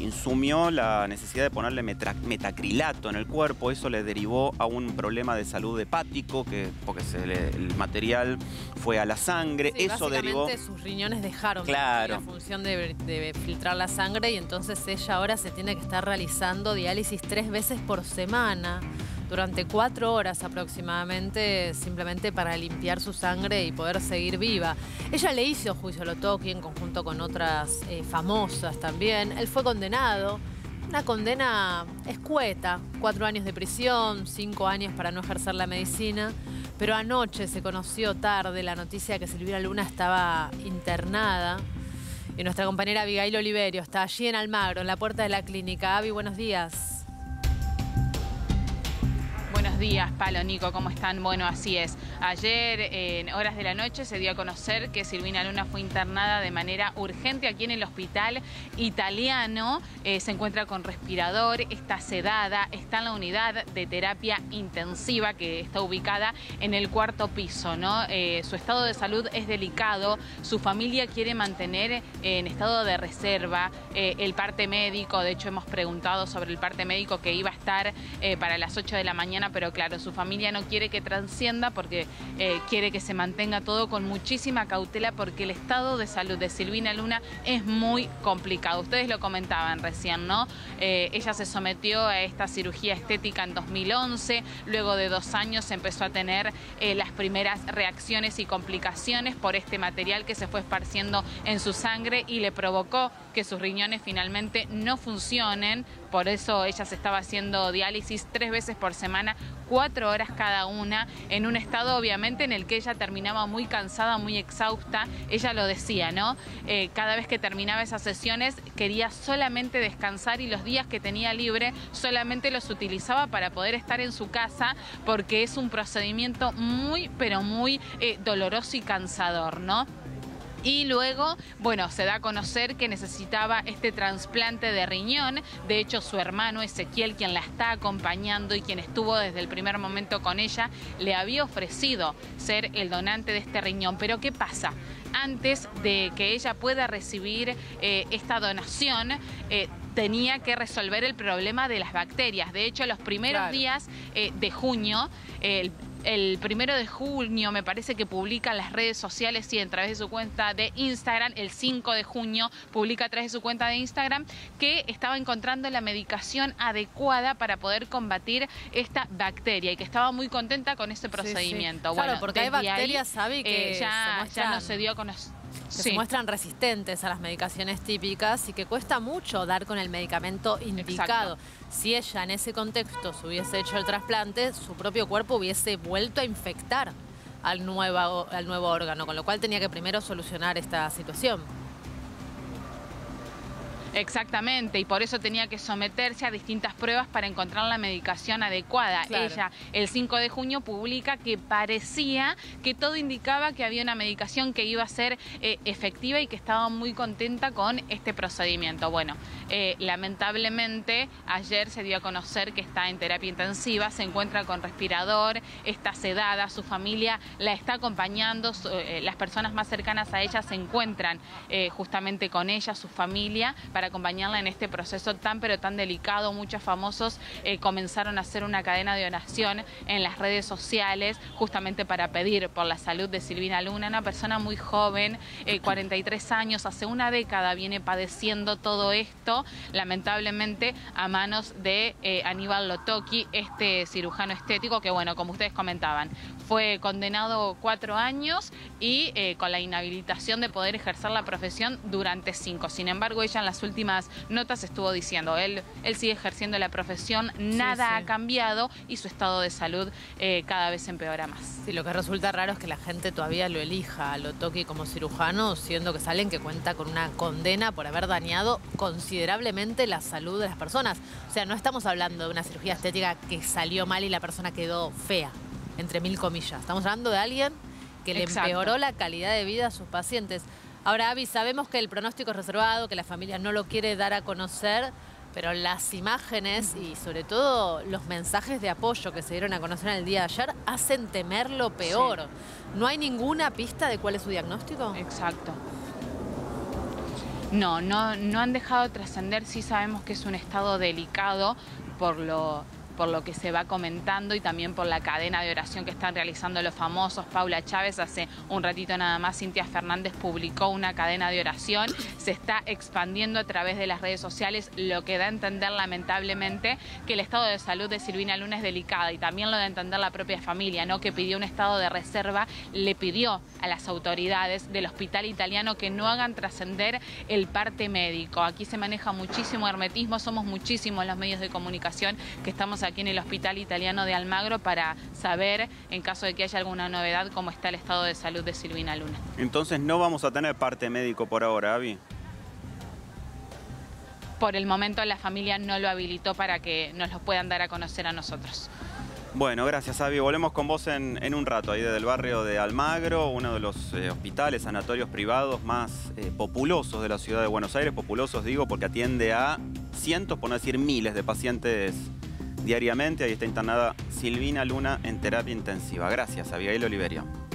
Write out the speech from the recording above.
insumió la necesidad de ponerle metacrilato en el cuerpo. Eso le derivó a un problema de salud hepático, porque el material fue a la sangre. Sí, eso derivó... sus riñones dejaron claro. la función de filtrar la sangre, y entonces ella ahora se tiene que estar realizando diálisis 3 veces por semana, durante 4 horas aproximadamente, simplemente para limpiar su sangre y poder seguir viva. Ella le hizo juicio a Lo-Toki en conjunto con otras famosas también. Él fue condenado, una condena escueta, 4 años de prisión, 5 años para no ejercer la medicina. Pero anoche se conoció tarde la noticia de que Silvina Luna estaba internada. Y nuestra compañera Abigail Oliverio está allí en Almagro, en la puerta de la clínica. Abi, buenos días. Buenos días, Palo, Nico, ¿cómo están? Bueno, así es. Ayer, en horas de la noche, se dio a conocer que Silvina Luna fue internada de manera urgente aquí en el hospital italiano. Se encuentra con respirador, está sedada, está en la unidad de terapia intensiva que está ubicada en el 4º piso, ¿no? Su estado de salud es delicado, su familia quiere mantener en estado de reserva el parte médico. De hecho, hemos preguntado sobre el parte médico que iba a estar para las 8 de la mañana, pero claro, su familia no quiere que trascienda porque quiere que se mantenga todo con muchísima cautela, porque el estado de salud de Silvina Luna es muy complicado. Ustedes lo comentaban recién, ¿no? Ella se sometió a esta cirugía estética en 2011, luego de 2 años empezó a tener las primeras reacciones y complicaciones por este material que se fue esparciendo en su sangre y le provocó que sus riñones finalmente no funcionen. Por eso ella se estaba haciendo diálisis 3 veces por semana, 4 horas cada una, en un estado obviamente en el que ella terminaba muy cansada, muy exhausta. Ella lo decía, ¿no? Cada vez que terminaba esas sesiones quería solamente descansar, y los días que tenía libre solamente los utilizaba para poder estar en su casa, porque es un procedimiento muy, pero muy doloroso y cansador, ¿no? Y luego, bueno, se da a conocer que necesitaba este trasplante de riñón. De hecho, su hermano Ezequiel, quien la está acompañando y quien estuvo desde el primer momento con ella, le había ofrecido ser el donante de este riñón. Pero ¿qué pasa? Antes de que ella pueda recibir esta donación, tenía que resolver el problema de las bacterias. De hecho, los primeros días de junio, el 1 de junio me parece que publica en las redes sociales, sí, a través de su cuenta de Instagram. El 5 de junio publica a través de su cuenta de Instagram que estaba encontrando la medicación adecuada para poder combatir esta bacteria, y que estaba muy contenta con ese procedimiento. Sí, sí. Claro, bueno, porque hay bacterias, sabe, que ya no se dio a conocer. Se muestran resistentes a las medicaciones típicas y que cuesta mucho dar con el medicamento indicado. Exacto. Si ella en ese contexto se hubiese hecho el trasplante, su propio cuerpo hubiese vuelto a infectar al nuevo órgano, con lo cual tenía que primero solucionar esta situación. Exactamente, y por eso tenía que someterse a distintas pruebas para encontrar la medicación adecuada. Claro. Ella, el 5 de junio, publica que parecía que todo indicaba que había una medicación que iba a ser efectiva y que estaba muy contenta con este procedimiento. Bueno, lamentablemente, ayer se dio a conocer que está en terapia intensiva, se encuentra con respirador, está sedada, su familia la está acompañando, las personas más cercanas a ella se encuentran justamente con ella, su familia, para acompañarla en este proceso tan pero tan delicado. Muchos famosos comenzaron a hacer una cadena de donación en las redes sociales justamente para pedir por la salud de Silvina Luna, una persona muy joven, 43 años, hace una década viene padeciendo todo esto, lamentablemente a manos de Aníbal Lo-Toki, este cirujano estético que, bueno, como ustedes comentaban, fue condenado 4 años y con la inhabilitación de poder ejercer la profesión durante 5. Sin embargo, ella en las últimas notas estuvo diciendo, él sigue ejerciendo la profesión, nada ha cambiado y su estado de salud cada vez empeora más. Sí, lo que resulta raro es que la gente todavía lo elija a Lo-Toki como cirujano, siendo que salen que cuenta con una condena por haber dañado considerablemente la salud de las personas. O sea, no estamos hablando de una cirugía estética que salió mal y la persona quedó fea, entre mil comillas. Estamos hablando de alguien que le empeoró la calidad de vida a sus pacientes. Ahora, Abby, sabemos que el pronóstico es reservado, que la familia no lo quiere dar a conocer, pero las imágenes y sobre todo los mensajes de apoyo que se dieron a conocer en el día de ayer hacen temer lo peor. Sí. ¿No hay ninguna pista de cuál es su diagnóstico? Exacto. No han dejado trascender. Sí sabemos que es un estado delicado por lo que se va comentando y también por la cadena de oración que están realizando los famosos. Paula Chávez, hace un ratito nada más, Cintia Fernández publicó una cadena de oración. Se está expandiendo a través de las redes sociales, lo que da a entender lamentablemente que el estado de salud de Silvina Luna es delicada, y también lo da a entender la propia familia, ¿no? Que pidió un estado de reserva, le pidió a las autoridades del hospital italiano que no hagan trascender el parte médico. Aquí se maneja muchísimo hermetismo, somos muchísimos los medios de comunicación que estamos aquí en el Hospital Italiano de Almagro para saber, en caso de que haya alguna novedad, cómo está el estado de salud de Silvina Luna. Entonces no vamos a tener parte médico por ahora, Abby. Por el momento la familia no lo habilitó para que nos lo puedan dar a conocer a nosotros. Bueno, gracias, Abby. Volvemos con vos en un rato, ahí desde el barrio de Almagro, uno de los hospitales, sanatorios privados más populosos de la ciudad de Buenos Aires. Populosos digo porque atiende a cientos, por no decir miles de pacientes diariamente. Ahí está internada Silvina Luna en terapia intensiva. Gracias, Abigail Oliverio.